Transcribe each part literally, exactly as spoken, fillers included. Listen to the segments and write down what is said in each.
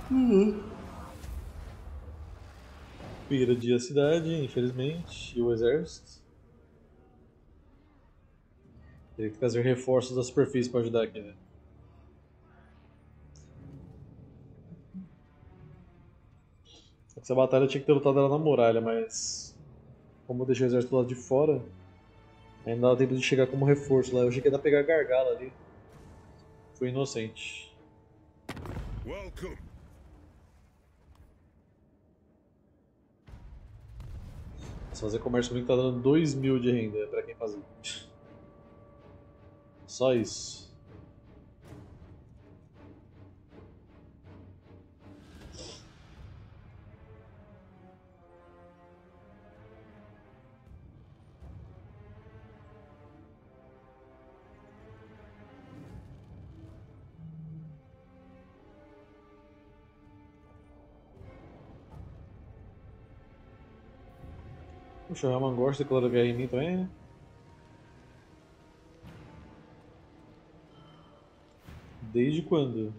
Uhum. Perdi a cidade, infelizmente, e o exército. Teria que trazer reforços da superfície para ajudar aqui, né? Essa batalha tinha que ter lutado ela na muralha, mas como eu deixei o exército do lado de fora, ainda dá tempo de chegar como reforço lá. Eu achei que ia dar pra pegar a gargala ali. Fui inocente. Welcome. Mas fazer comércio comigo tá dando dois mil de renda pra quem fazer. Só isso. Puxa, o Raman gosta de declarar guerra em mim também, né? Desde quando?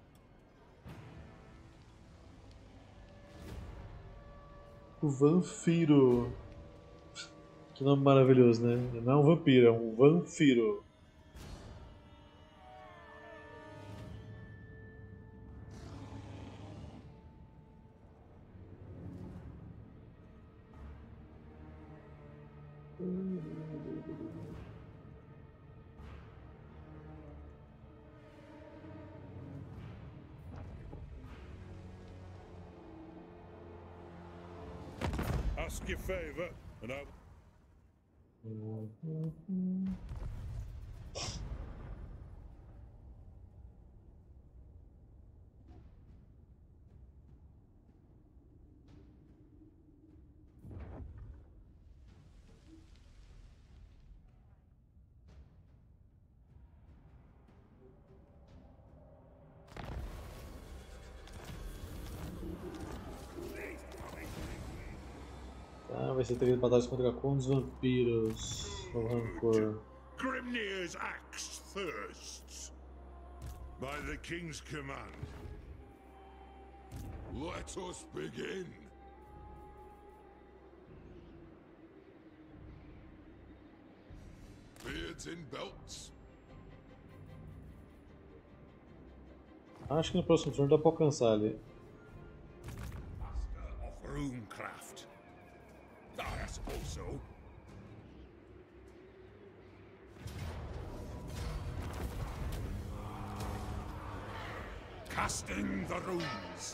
O Vanfiro. Que nome maravilhoso, né? Não é um vampiro, é um Vanfiro. Ask your favor, and I. Tá, vai ser três batalhas contra contos vampiros. O rancor. Grimnir's axe thirsts. By the king's command. Let us begin. Beards in belts. Acho que no próximo turno dá pra alcançar ali. Master of runecraft. I suppose so. Casting the runes.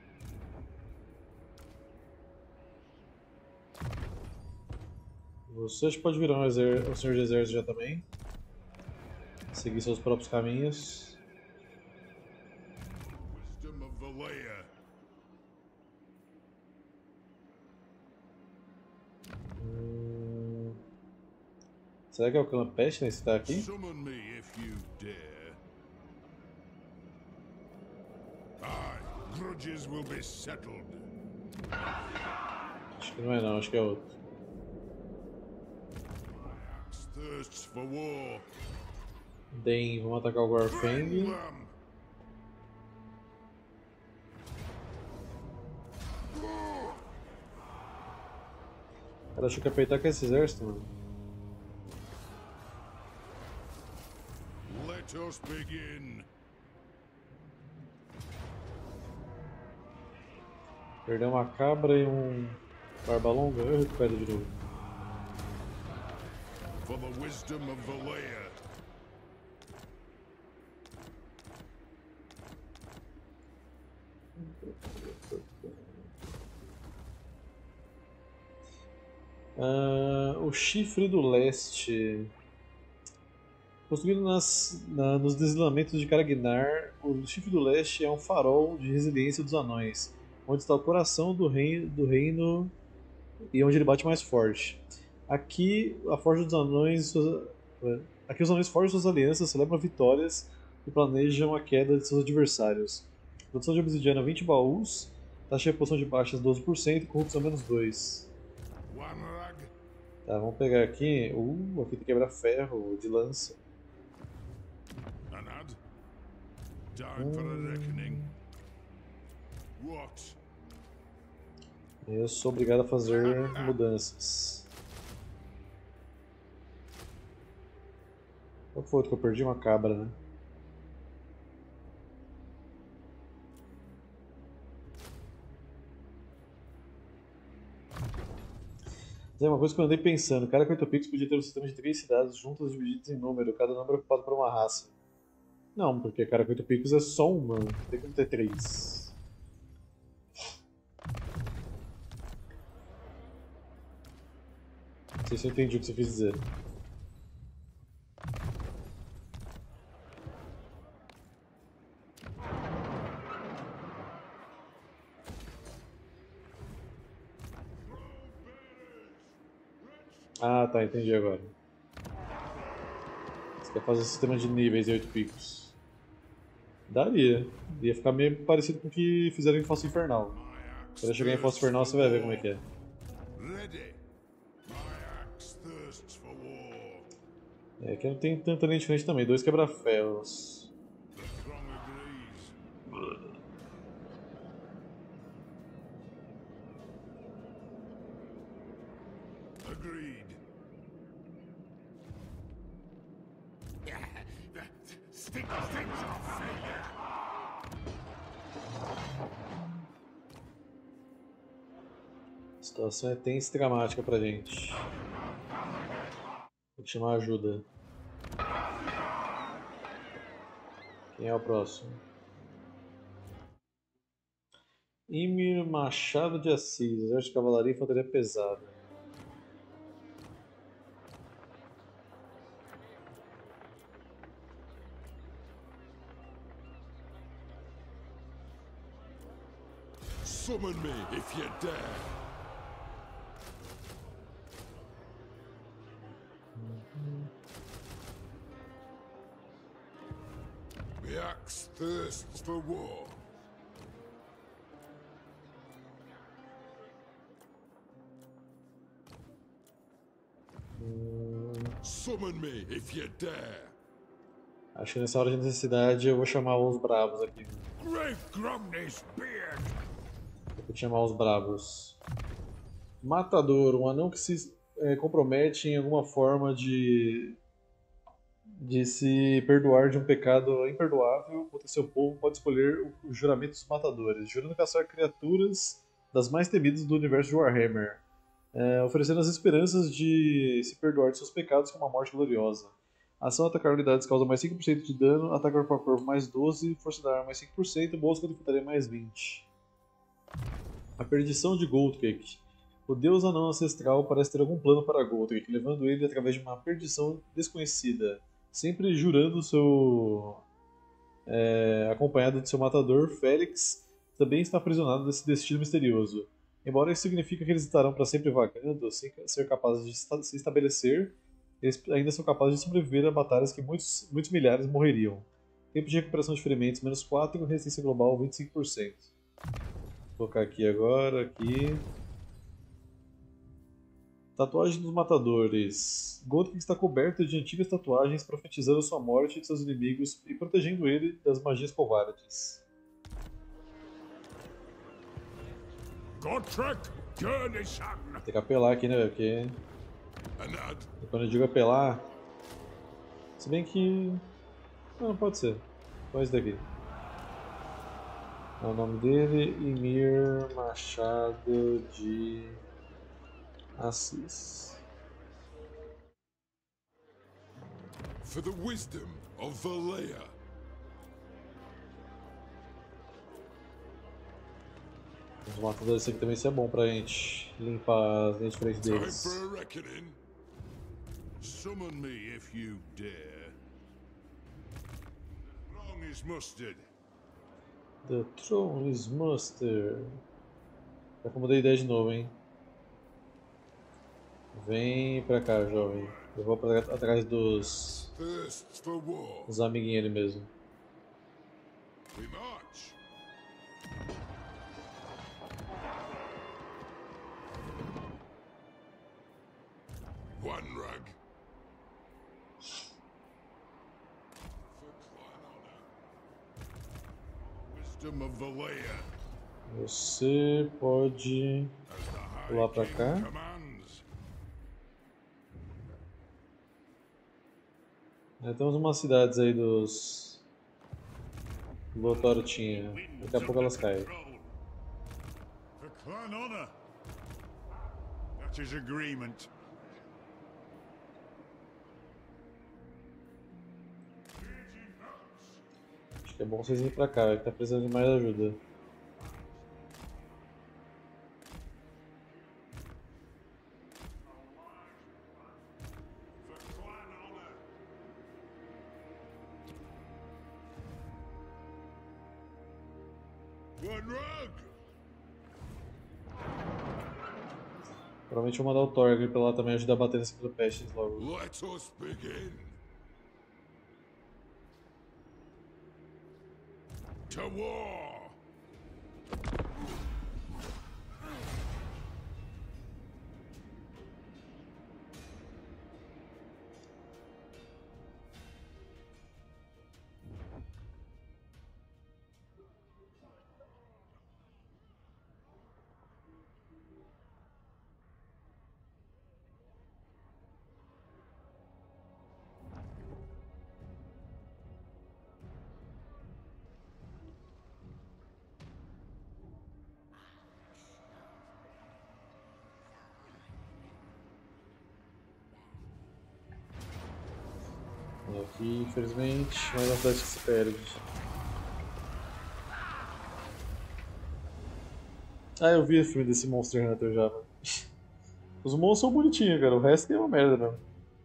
Você acho que pode virar um, exer um senhor de exército já também. Seguir seus próprios caminhos. Wisdom of Valea. Hum... Será que é o clã Peste nesse que tá aqui? Summon me if you dare. Aye, grudges will be settled. Acho que não é não, acho que é outro. Axe thirsts for war. Den, vamos atacar o Bring Gorfeng. them. Cara, acho que apertar com esse exército, mano. Let us begin. Perdeu uma cabra e um barba longa, eu recupero de novo. For the wisdom of Valea. Ah, o Chifre do Leste. Construído nas, na- nos deslizamentos de Karagnar, o Chifre do Leste é um farol de resiliência dos anões, onde está o coração do reino, do reino e onde ele bate mais forte. Aqui, a Forja dos Anões, e suas- aqui os anões forjam suas alianças, celebram vitórias e planejam a queda de seus adversários. Produção de obsidiana vinte baús, taxa de reposição de baixas doze por cento e corrupção menos dois. One rag. Tá, vamos pegar aqui. Uh, aqui tem quebra ferro de lança. Anad. Time for a reckoning. What? Eu sou obrigado a fazer mudanças. Qual foi o outro que eu perdi? Uma cabra, né? Mas é uma coisa que eu andei pensando. Cada Quarto Pix podia ter um sistema de três cidades juntas divididas em número, cada número ocupado por uma raça. Não, porque cada Quarto Pix é só uma, tem como ter três. Não sei se eu entendi o que você quis dizer. Ah, tá, entendi agora. Você quer fazer um sistema de níveis e oito picos. Daria. Ia ficar meio parecido com o que fizeram em Fossa Infernal. Quando chegar em Fossa Infernal você vai ver como é que é. É que não tem tanta linha diferente também. Dois quebra-ferros. Agreed. Stick things off. A situação é tensa e dramática pra gente. Vou te chamar ajuda. Quem é o próximo? Ymir Machado de Assis, exército de cavalaria e infantaria pesada. Summon me if you dare. The axe thirsts for war. Summon me if you dare. Acho que nessa hora de necessidade eu vou chamar os bravos aqui. Great Grumney's beard. Vou chamar os bravos. Matador, um anão que se é, compromete em alguma forma de de se perdoar de um pecado imperdoável contra seu povo pode escolher o juramento dos matadores, jurando caçar criaturas das mais temidas do universo de Warhammer, é, oferecendo as esperanças de se perdoar de seus pecados com uma morte gloriosa. A ação atacar unidades causa mais cinco por cento de dano, ataque corpo a corpo mais doze, força da arma mais cinco por cento, bolsa contra infantaria mais vinte. A perdição de Goldcake. O deus anão ancestral parece ter algum plano para Goldcake, levando ele através de uma perdição desconhecida, sempre jurando seu é, acompanhado de seu matador, Félix, também está aprisionado desse destino misterioso. Embora isso signifique que eles estarão para sempre vagando, sem ser capazes de se estabelecer, eles ainda são capazes de sobreviver a batalhas que muitos, muitos milhares morreriam. Tempo de recuperação de ferimentos, menos quatro, e resistência global, vinte e cinco por cento. Vou colocar aqui agora, aqui. Tatuagem dos matadores. Goldcake está coberto de antigas tatuagens profetizando sua morte e de seus inimigos e protegendo ele das magias covardes. Tem que apelar aqui, né? Porque quando eu digo apelar, se bem que não, pode ser. Qual é esse daqui? É o nome dele, Ymir Machado de Assis. For the wisdom of Valea. Os matadores aqui também, isso é bom pra gente limpar as linhas de frente Time deles. for a reckoning. Summon me if you dare. Wrong is mustard. The throne is muster. Já que eu mudei a ideia de novo, hein? Vem pra cá, jovem. Eu vou pra, atrás dos. Thirsts for war. dos amiguinhos ali mesmo. We march. One rug. For clan honor. Wisdom of Valea. Você pode pular pra cá. É, temos umas cidades aí dos... do Lotório tinha. Daqui a pouco elas caem. For clan honor. That is agreement. Acho que é bom vocês irem pra cá, que tá precisando de mais ajuda. Provavelmente vou mandar o Torgr pra lá também ajudar a bater nesse do Pestes logo. Let us begin. To war. E aqui, infelizmente, mais uma cidade que se perde. Ah, eu vi o filme desse Monster Hunter já. Os monstros são bonitinhos, cara. O resto é uma merda mesmo.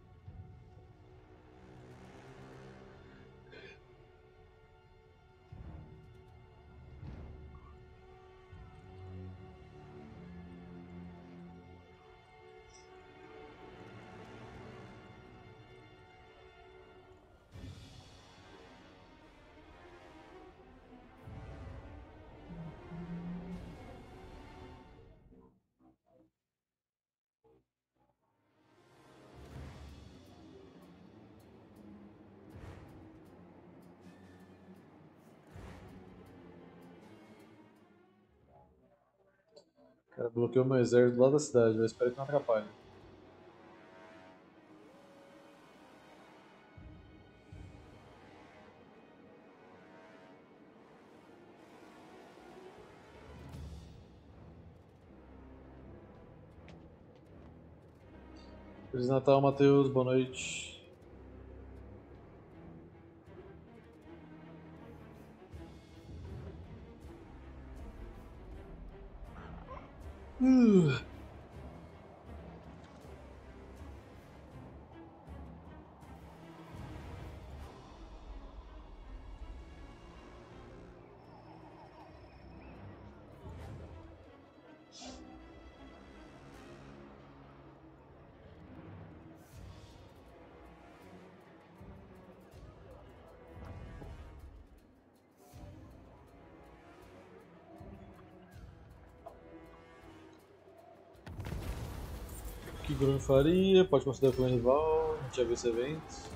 Cara, bloqueou meu exército do lado da cidade, eu espero que não atrapalhe. Feliz Natal, Matheus, boa noite. Uh. O que Grun faria? Pode considerar como rival, a gente já viu esse evento.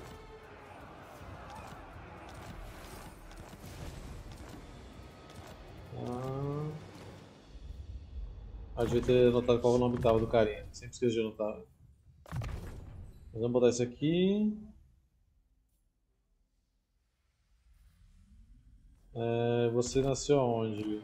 Ah, ah, devia ter notado qual o nome tava do carinha, sempre esqueço de anotar. Mas vamos botar isso aqui. É, você nasceu aonde?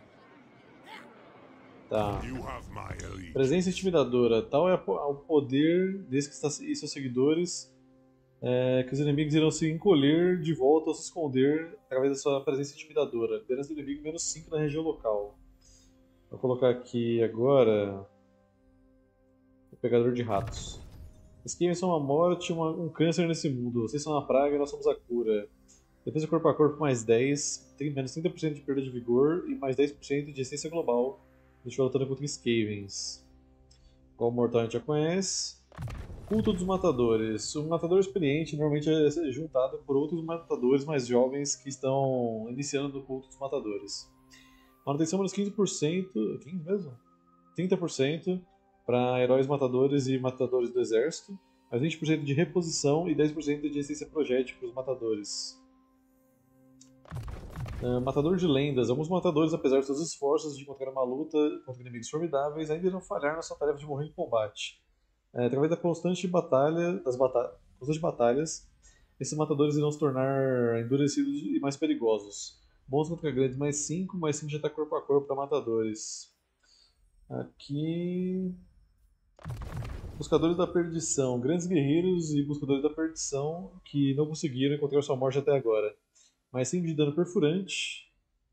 Tá. Presença intimidadora. Tal é o poder desse que está e seus seguidores é, que os inimigos irão se encolher de volta ou se esconder através da sua presença intimidadora. Liderança do inimigo menos cinco na região local. Vou colocar aqui agora o Pegador de Ratos. Esquemas são uma morte e um câncer nesse mundo. Vocês são uma praga e nós somos a cura. Defesa corpo a corpo mais dez, tem menos trinta por cento de perda de vigor e mais dez por cento de essência global. A gente vai lutando contra Skavens. Qual mortal a gente já conhece. Culto dos Matadores. Um matador experiente normalmente é juntado por outros matadores mais jovens que estão iniciando no culto dos matadores. Manutenção menos quinze por cento. quinze mesmo? trinta por cento para heróis matadores e matadores do exército. Mais vinte por cento de reposição e dez por cento de essência projétil para os matadores. Uh, matador de lendas. Alguns matadores, apesar de seus esforços de encontrar uma luta contra inimigos formidáveis, ainda irão falhar na sua tarefa de morrer em combate. Uh, através da constante batalha, das bata constantes batalhas, esses matadores irão se tornar endurecidos e mais perigosos. Bons contra grandes, mais cinco, mais cinco já está corpo a corpo para matadores. Aqui... Buscadores da Perdição. Grandes guerreiros e buscadores da perdição que não conseguiram encontrar sua morte até agora. Mais cinco de dano perfurante.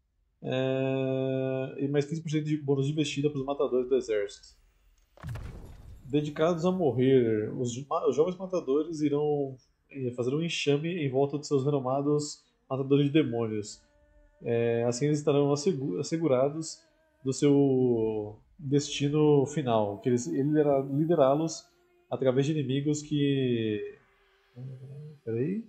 É... E mais quinze por cento de bônus de investida para os matadores do exército. Dedicados a morrer, os, os jovens matadores irão fazer um enxame em volta de seus renomados matadores de demônios. É... Assim eles estarão assegurados do seu destino final, que ele irá liderá-los através de inimigos que... Peraí...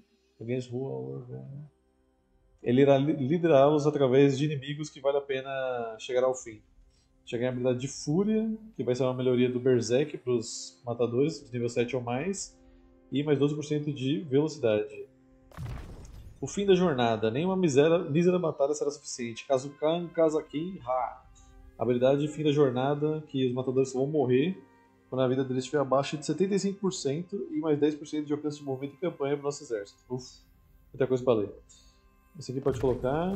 Ele irá liderá-los através de inimigos que vale a pena chegar ao fim. Chegar em habilidade de Fúria, que vai ser uma melhoria do Berserk para os matadores, de nível sete ou mais, e mais doze por cento de velocidade. O fim da jornada. Nenhuma mísera, mísera batalha será suficiente. Kazukan Kazakin Ha. Habilidade fim da jornada, que os matadores vão morrer quando a vida deles estiver abaixo de setenta e cinco por cento e mais dez por cento de alcance de movimento e campanha para o nosso exército. Uf, muita coisa para ler. Esse aqui pode colocar...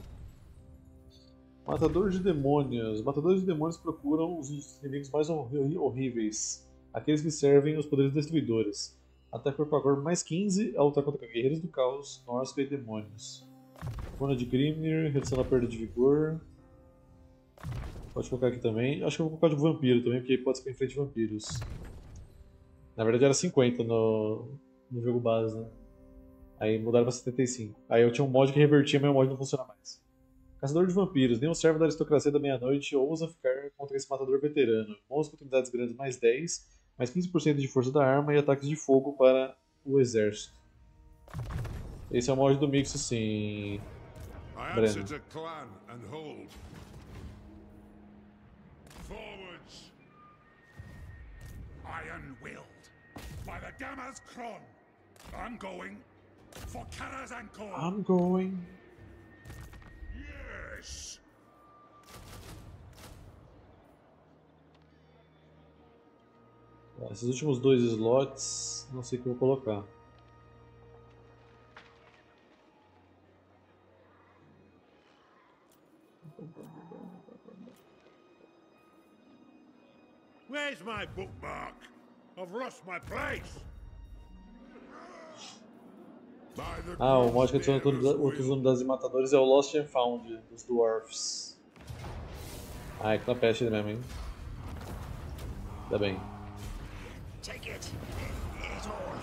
Matador de demônios. Matadores de demônios procuram os inimigos mais horríveis, aqueles que servem os poderes destruidores. Ataque corpo a corpo mais quinze ao lutar contra guerreiros do caos, nórdico e demônios. Runa de Grimnir, redução da perda de vigor. Pode colocar aqui também. Acho que eu vou colocar de vampiro também, porque pode ser em frente de vampiros. Na verdade era cinquenta no, no jogo base, né? Aí mudaram para setenta e cinco. Aí eu tinha um mod que revertia, mas o mod não funciona mais. Caçador de vampiros. Nenhum servo da aristocracia da meia-noite ousa ficar contra esse matador veterano. Bônus com unidades grandes mais dez, mais quinze por cento de força da arma e ataques de fogo para o exército. Esse é o mod do Mix, sim. Breno. Forwards! Iron-willed by the Gamazkron. I'm going for Karazankor. I'm going. Yes. Esses últimos dois slots, não sei o que eu vou colocar. Where's my bookmark? I've lost my place. Ah, o mod que adiciona outras unidades de matadores é o Lost and Found dos Dwarfs. Ah, é que tá peste mesmo, hein? Tá bem. Take it. It all.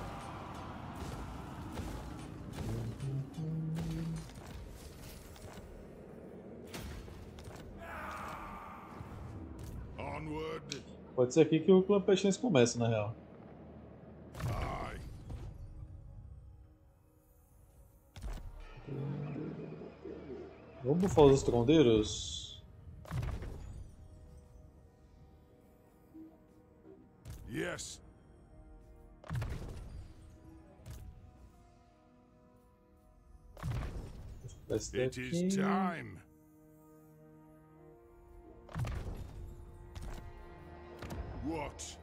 Onward. Pode ser aqui que o Clã Pestilência começa, na real. Aye. Vamos bufar os estrondeiros? Yes. It is time. What?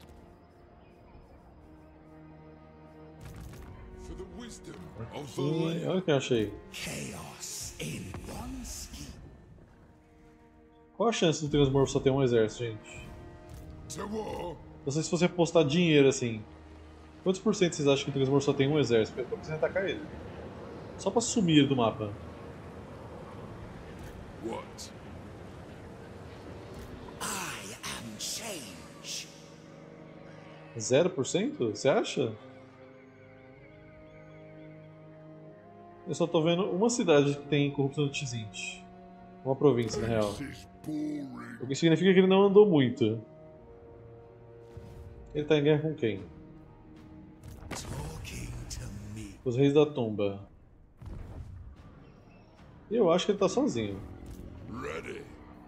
For the wisdom of the E olha o que eu achei. chaos in one scheme. Qual a chance do Transmorph só ter um exército, gente? To war. Não sei se você apostar dinheiro assim. Quantos por cento vocês acham que o Transmorph só tem um exército? Eu tô precisando atacar ele. Só pra sumir ele do mapa. What? I am change. zero por cento? Você acha? Eu só tô vendo uma cidade que tem corrupção de Tzint. Uma província, na real. This is boring. O que significa que ele não andou muito. Ele tá em guerra com quem? Talking to me. Os Reis da Tumba. E eu acho que ele tá sozinho. Ready.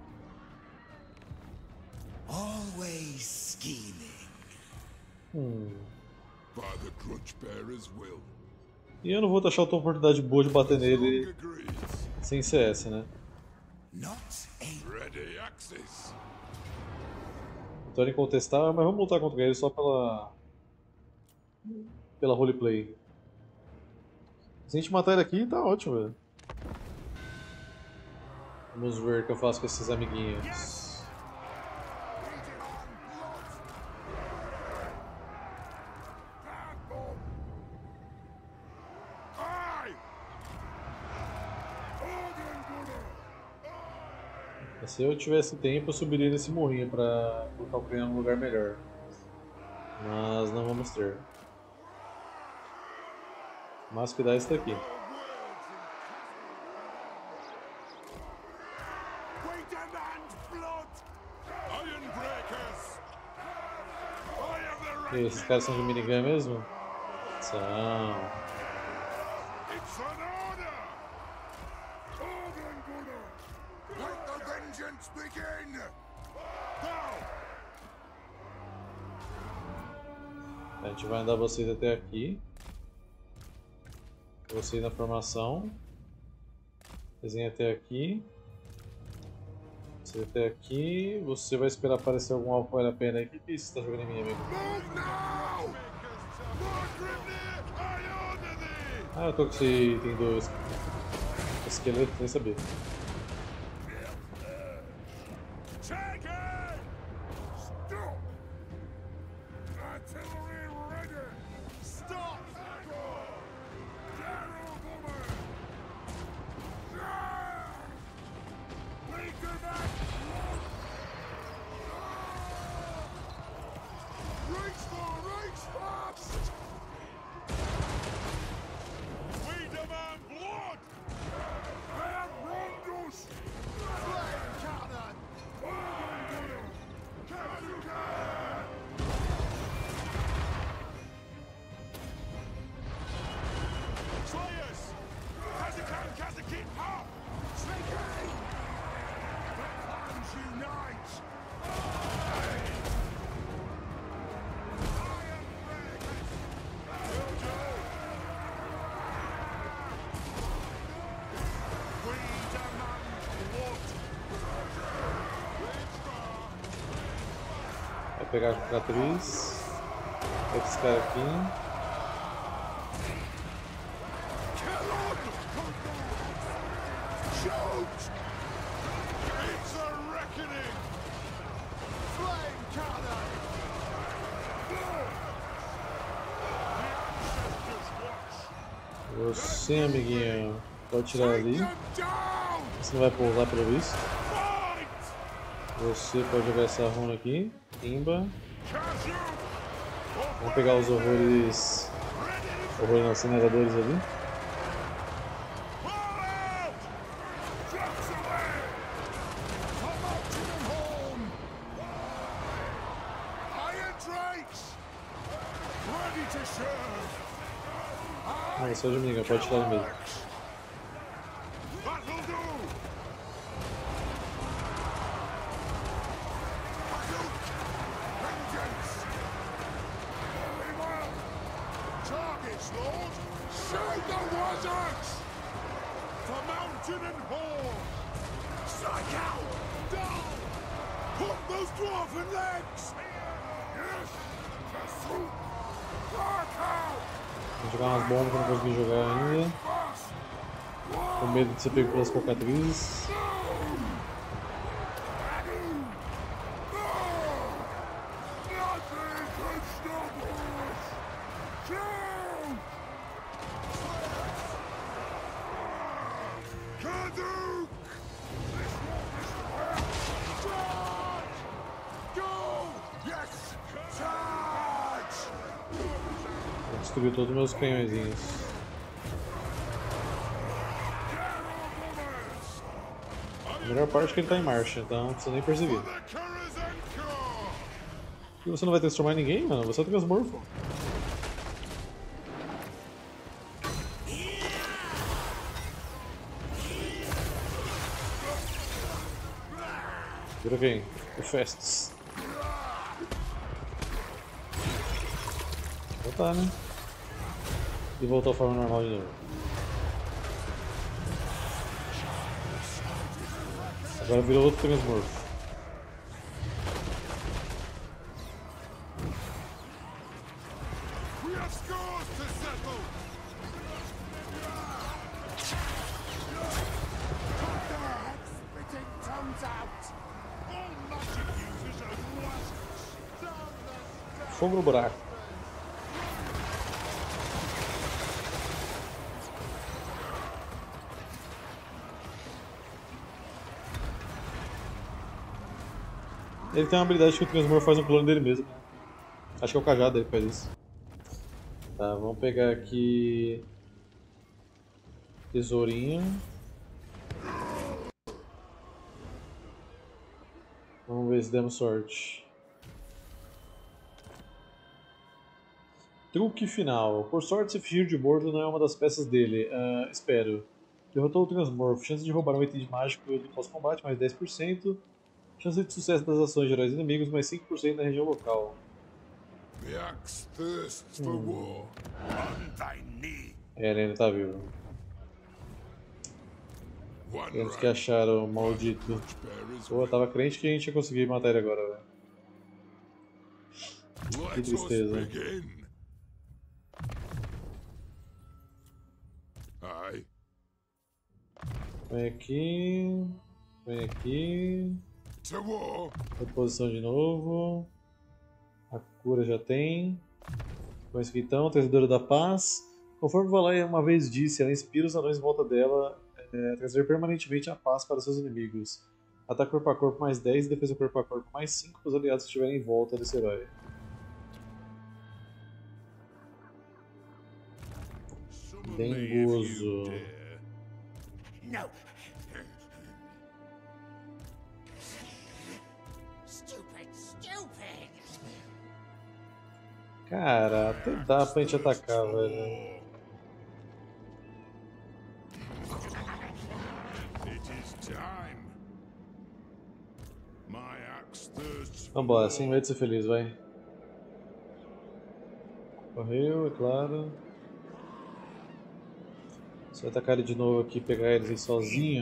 Always scheming. Hum. By the Crunch Bearer's will. E eu não vou achar outra oportunidade boa de bater nele Agrees. Sem C S, né? Not a Ready access. Vitória incontestável, mas vamos lutar contra ele só pela. pela roleplay. Se a gente matar ele aqui, tá ótimo, velho. Vamos ver o que eu faço com esses amiguinhos. Se eu tivesse tempo, eu subiria nesse morrinho pra colocar o canhão num lugar melhor. Mas não vamos ter. Mas que dá isso daqui. We demand blood. Ironbreakers. I have the E aí, esses caras são de minigun mesmo? São. It's an order. Ordengunner. Let the vengeance begin. Now. A gente vai andar vocês até aqui. Você na formação. Desenha até aqui. Você até aqui. Você vai esperar aparecer algum alvo que vale a pena aí. O que, que é isso que você tá jogando em mim, amigo? Move now. More Grimnir, I order thee. Ah, eu tô com esse item do es- esqueleto, nem saber. Take it. Stop. Artillery ready. Stop. Reach for, reach fast! We demand blood! I am Rondus! Flame cannon! Slayers! Kazakan, Kazakin, up! Snake! The clans unite! Vai pegar a Catriz. Esse cara aqui. Shoot! It's a reckoning! Flame cannon! The ancestors watch! Você, amiguinho, pode tirar ali. Them down! Você não vai pousar pelo visto. Fight! Você pode jogar essa runa aqui. Timba. Cashew! Vamos pegar os horrores. Horrores não, incineradores ali. Pull out! Trucks away! Come up to the horn! Iron drakes! Ready to serve! Ah, você é de minigun, pode tirar no meio. That'll do! Vengeance! Very well! Targets, Lord! Shoot the wizards! For mountain and horn! Strike out! Down! Hook those dwarven legs! Yes! Pursuit! Dark out! Vou jogar umas bombas que eu não consegui jogar ainda. Fast! Com medo de ser pego pelas cocatrizes. Nothing can stop us! Shoot! Kaduk! Charge! Go! Yes! Charge! Vou destruir todos os meus canhõezinhos. A melhor parte é que ele tá em marcha, então não precisa nem perseguir. The Karazenko! E você não vai transformar em ninguém, mano? Você é transmorfo. Vira quem? O Festus. Voltar, né? E voltou à forma normal de novo. Agora virou outro Transmorph. We have scores to settle. Cut their heads, spitting tongues out. All magic users are wasps. Down the stack. Fogo no buraco. Ele tem uma habilidade que o Transmorph faz um clone dele mesmo. Acho que é o cajado dele que faz isso. Tá, vamos pegar aqui... Tesourinho. Vamos ver se demos sorte. Truque final. Por sorte, esse fugir de bordo não é uma das peças dele. Uh, espero. Derrotou o Transmorph. Chance de roubar um item mágico do pós-combate, mais dez por cento. Chance de sucesso das ações de heróis inimigos, mais cinco por cento na região local. The axe thirsts for war. On thy knee. É, ele ainda tá vivo. One Temos que rag. achar o maldito. Bearers Pô, eu tava crente que a gente ia conseguir matar ele agora, velho. Let us tristeza. begin. Aye. Vem aqui. Vem aqui. To war. Reposição de novo. A cura já tem. Com esse aqui então, Trazedora da Paz. Conforme Valai uma vez disse, ela inspira os anões em volta dela é, a trazer permanentemente a paz para seus inimigos. Ataque corpo a corpo mais dez e defesa corpo a corpo mais cinco para os aliados que estiverem em volta desse herói. Summon me if Dengoso. you dare. No. Stupid, stupid. Cara, até dá pra gente atacar, velho. It is time. My axe thirsts for Vambora, sem war. medo de ser feliz, vai. Correu, é claro. Se eu atacar ele de novo aqui e pegar eles aí sozinho,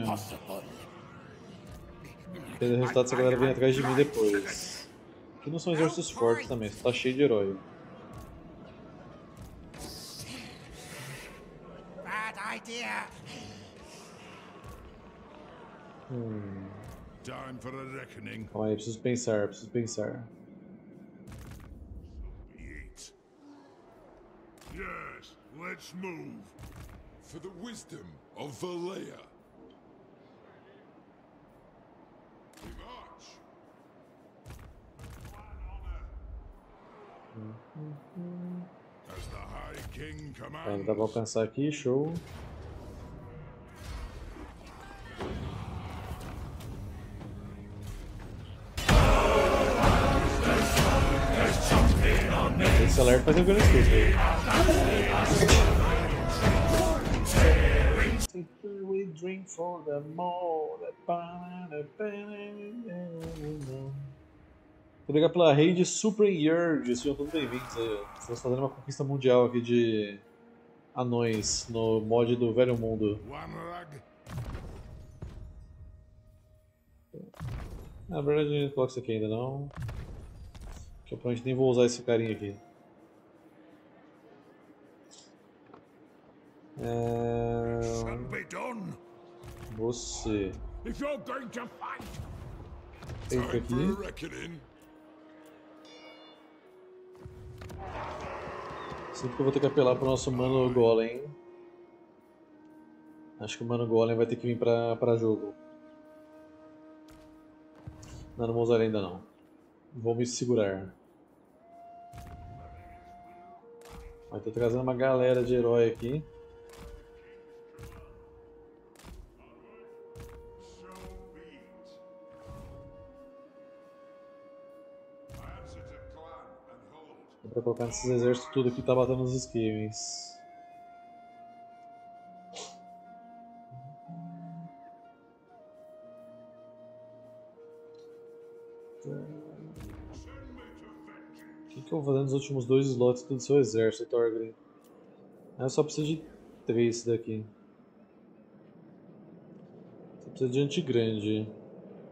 pelo resultado essa galera vem atrás de mim depois. Aqui não são exércitos fortes também, só tá cheio de herói. Bad idea. Hum, Time for a reckoning. calma aí, preciso pensar, preciso pensar. Eat. Yes, let's move. For the wisdom of Valea. We march. As the High King Tá, commands. dá pra alcançar aqui, show. Esse alerta faz um grande escudo aí. We drink for the more. Obrigado pela raid Super Yurd, sejam todos bem-vindos aí. Estamos fazendo uma conquista mundial aqui de anões no mod do Velho Mundo. One rag. Na verdade, a gente não coloca isso aqui ainda não. Que eu provavelmente nem vou usar esse carinha aqui. É... Shall be done. Você. If you're going to fight. Entra Time for a aqui. reckoning. Sinto que eu vou ter que apelar pro nosso Mano Golem. Acho que o Mano Golem vai ter que vir pra, pra jogo. Não, não vou usar ele ainda não. Vou me segurar. Mas tô trazendo uma galera de herói aqui. Dá pra colocar nesses exércitos tudo aqui, tá batendo nos esquemas. O que, que eu vou fazer nos últimos dois slots do seu exército, Thorgrim? Eu só preciso de três daqui. Só preciso de antigrande.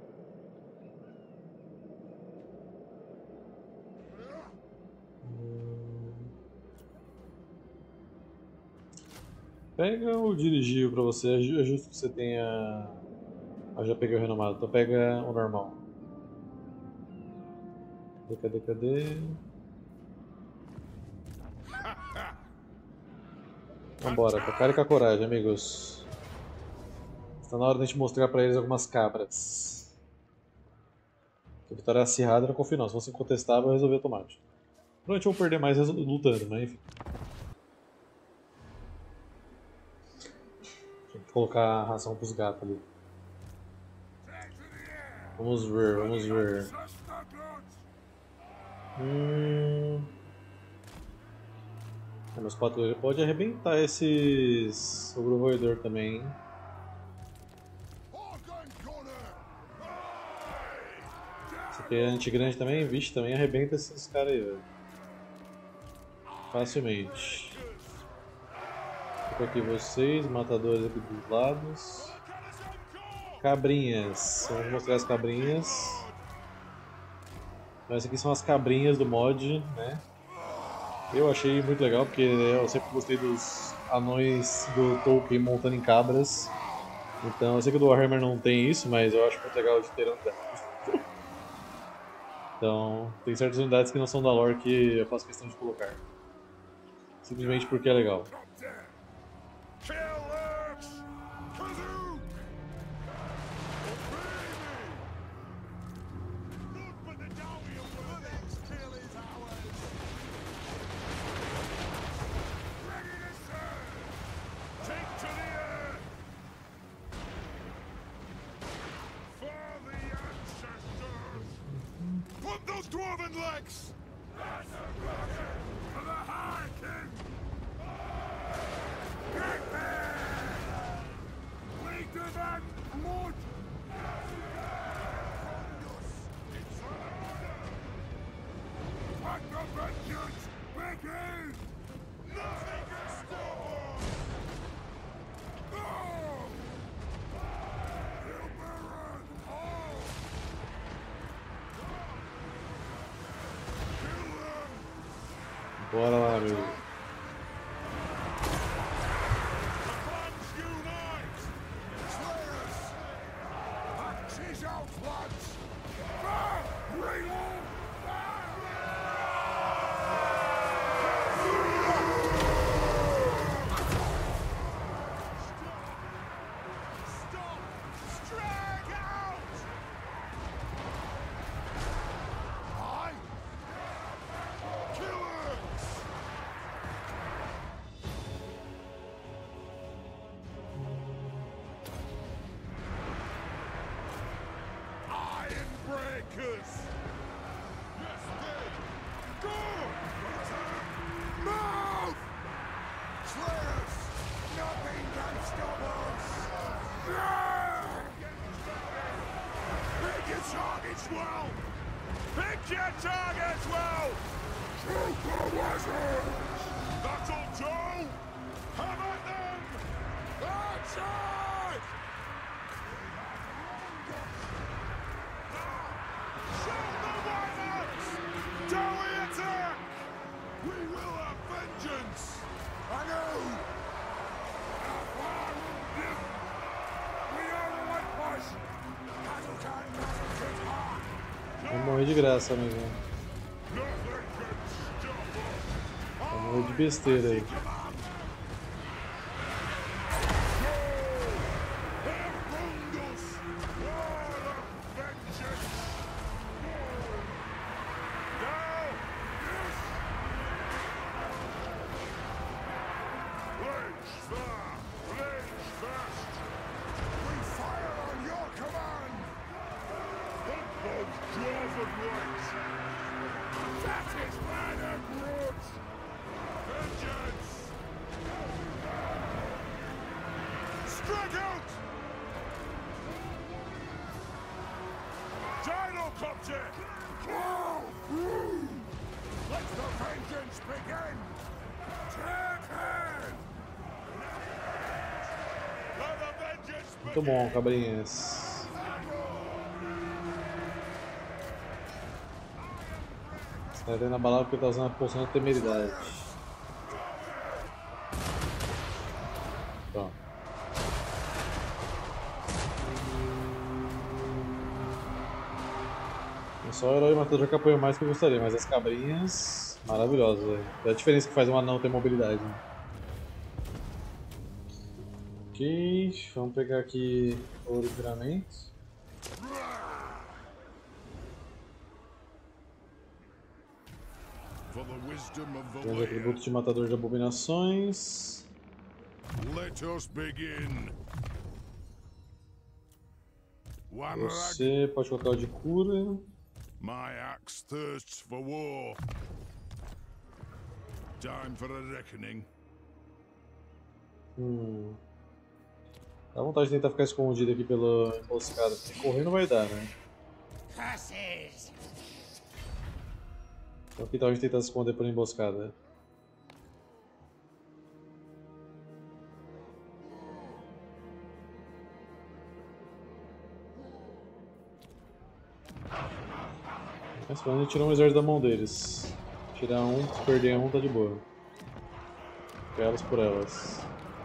Pega o dirigível pra você, é ju- é justo que você tenha. Ah, já peguei o renomado, então pega o normal. Cadê, cadê, cadê? Vambora, com a cara e com a coragem, amigos. Está na hora de a gente mostrar pra eles algumas cabras. A vitória acirrada, não confio não. Se fosse incontestável, eu resolvi automático. Provavelmente eu vou perder mais lutando, mas enfim. Tem que colocar a ração pros gatos ali. Vamos ver, vamos ver. Hum... Ah, meus patrulheiros podem arrebentar esses ogro roedor também, hein? Esse aqui é anti-grande também? Vixe, também arrebenta esses caras aí, velho. Facilmente. Fica aqui vocês, matadores aqui dos lados. Cabrinhas. Vamos mostrar as cabrinhas. Essas aqui são as cabrinhas do mod, né? Eu achei muito legal porque eu sempre gostei dos anões do Tolkien montando em cabras. Então eu sei que o do Warhammer não tem isso, mas eu acho muito legal de ter andado. Então tem certas unidades que não são da lore que eu faço questão de colocar. Simplesmente porque é legal. Dwarven legs! For the High King! Later than Lord! It's an order! Let the vengeance begin! Nothing can stop us! No! Hilberon! All! Bora lá, meu. Breakers! Yes, they! Go! Move! Slayers! Nothing can stop us! Pick your targets well! Pick your targets well! Shoot the wizards! That'll do! Have at them! That's it! Shall we attack? We will have vengeance! I know! We are the whitewash! Battle time, battle time hard! Vai morrer de graça, amigo. Nothing can stop us! Vai morrer de besteira aí. Let the vengeance begin! Take him! Let the vengeance Muito bom, cabrinhas. Você tá dando a balada porque tá usando a poção da temeridade. Só o herói matador que apoia mais que eu gostaria, mas as cabrinhas, maravilhosas, velho. É a diferença que faz um anão ter mobilidade. Né? Ok, vamos pegar aqui ouro e filamento. For the wisdom of the Temos Laird, atributo de matador de abominações. let us begin. One rag, Você pode colocar o de cura. my axe thirsts for war. Time for a reckoning. Hum. Dá vontade de tentar ficar escondido aqui pela emboscada, porque correr não vai dar, né? Curses! Então que tal a gente tentar se esconder pela emboscada? Mas pelo menos tirar um exército da mão deles. Tirar um, se perder um, tá de boa. Elas por elas.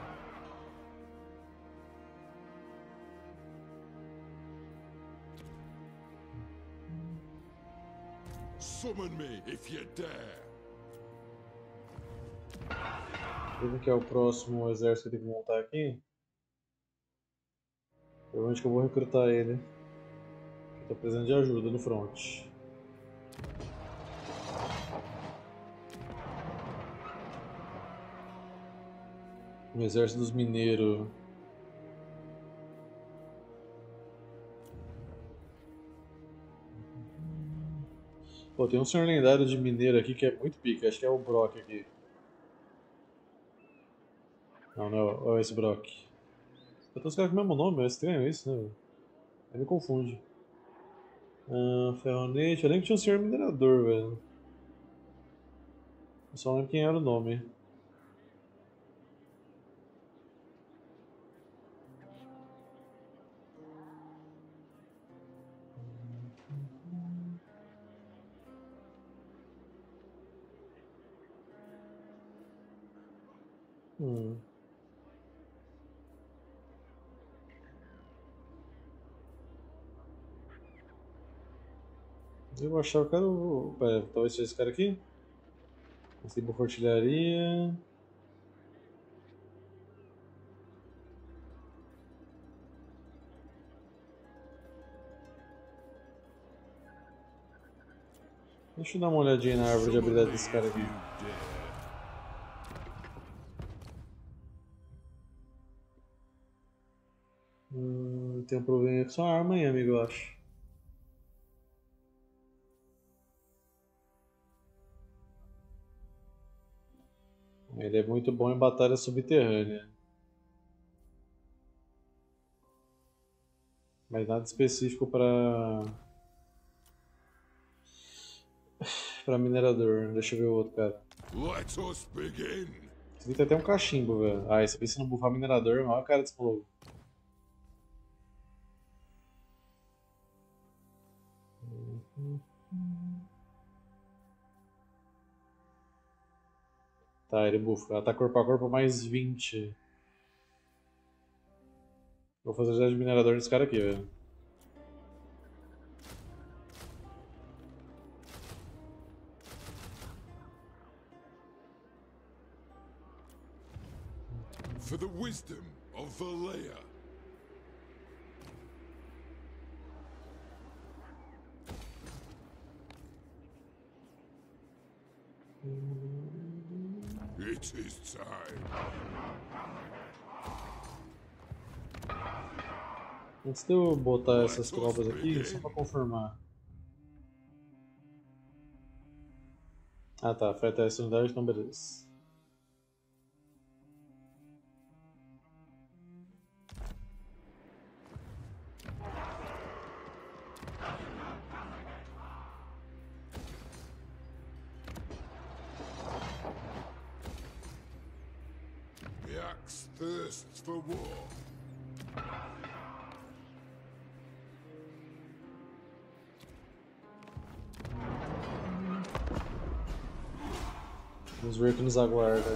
Summon me if you dare. Vamos ver que é o próximo exército que eu tenho que montar aqui. Provavelmente que eu vou recrutar ele. Eu tô precisando de ajuda no front. O exército dos mineiros. Pô, tem um senhor lendário de mineiro aqui que é muito pica, acho que é o Brock aqui. Não, não é o- é esse Brock. Eu tô os caras com o mesmo nome, é estranho isso, né? velho? Aí me confunde. Ah, ferronete, eu lembro que tinha um senhor minerador, velho. Eu só não lembro quem era o nome. Hum. Eu achava que era o. Pera, talvez seja esse cara aqui? Esse tipo artilharia. Deixa eu dar uma olhadinha na árvore de Summon habilidade me desse cara if aqui. you dare. Hum, tem um problema com sua arma aí, amigo, eu acho. Ele é muito bom em batalha subterrânea. Mas nada específico para para minerador. Deixa eu ver o outro cara. Let us begin. Esse aqui tem até um cachimbo, velho. Ah, esse aqui se não bufar minerador, olha a cara desse maluco. Tá, ele bufa. Ataque corpo a corpo mais vinte. Vou fazer já de minerador desse cara aqui, velho. For the wisdom of the Laird. It is time. Antes de eu botar essas tropas aqui, só pra confirmar. Ah tá, afeta essa unidade, então beleza. The axe thirsts for war. Vamos ver o que nos aguarda.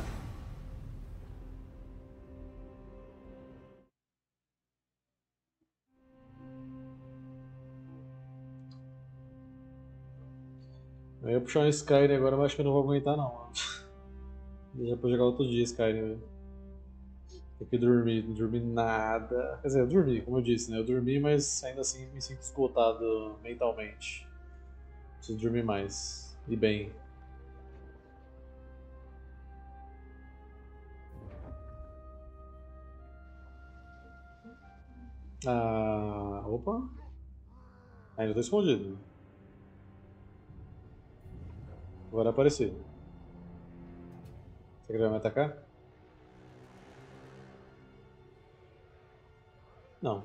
Eu ia puxar um Skyrim agora, mas acho que eu não vou aguentar não. Deixa pra jogar outro dia Skyrim, velho. Tem que dormir, não dormi nada. Quer dizer, eu dormi, como eu disse, né? Eu dormi, mas ainda assim me sinto esgotado mentalmente. Preciso dormir mais. E bem. Ah, opa. Ainda tô escondido. Agora apareceu. Você quer que vai me atacar? Não.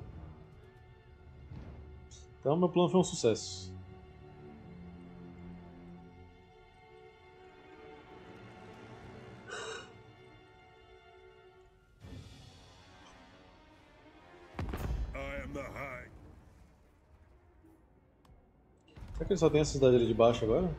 Então meu plano foi um sucesso. I am the Hag. Será que ele só tem essa cidade ali de baixo agora?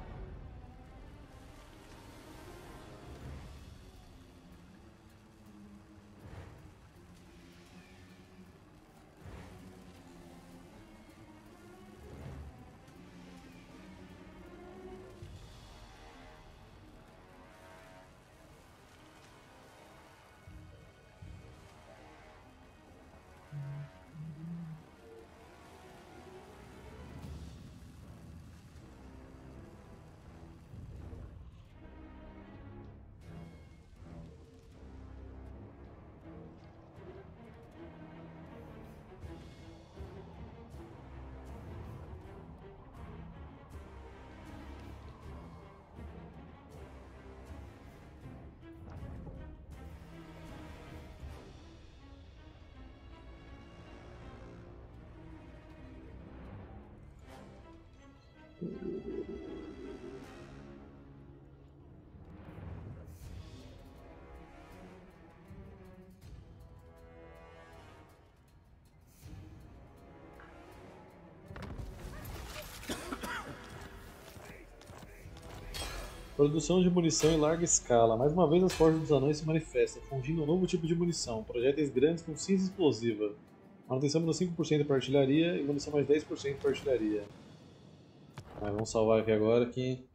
Produção de munição em larga escala. Mais uma vez as forjas dos anões se manifestam, fundindo um novo tipo de munição, projéteis grandes com cinza explosiva. Manutenção menos cinco por cento para artilharia e munição mais dez por cento para artilharia. Mas vamos salvar aqui agora que